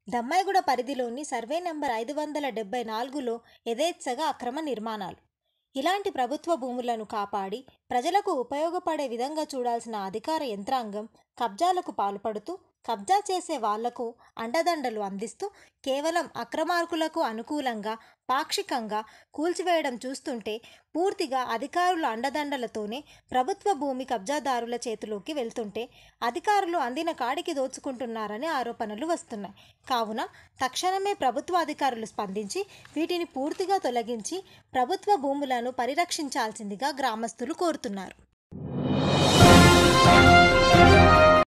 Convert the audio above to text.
దమ్మాయిగూడ పరిధిలోని survey number 574లో యథేచ్ఛగా అక్రమ నిర్మాణాలు. ఇలాంటి ప్రభుత్వ భూములను కాపాడి ప్రజలకు ఉపయోగపడే విధంగా చూడాల్సిన అధికార యంత్రాంగం కబ్జాలకు పాల్పడుతూ, కబ్జా చేసే వాళ్లకు అండదండలు అందిస్తూ కేవలం అక్రమార్కులకు అనుకూలంగా పాక్షికంగా కూల్చివేయడం చూస్తుంటే పూర్తిగా అధికారుల అండదండలతోనే ప్రభుత్వ భూమి కబ్జాదారుల చేతిలోకి వెళ్తుంటే అధికారులు అందిన కాడికి దోచుకుంటున్నారనే ఆరోపణలు వస్తున్నాయి. కావున తక్షణమే ప్రభుత్వ అధికారులు స్పందించి వీటిని పూర్తిగా తొలగించి ప్రభుత్వ భూములను పరిరక్షించాల్సిందిగా గ్రామస్తులు కోరుతున్నారు.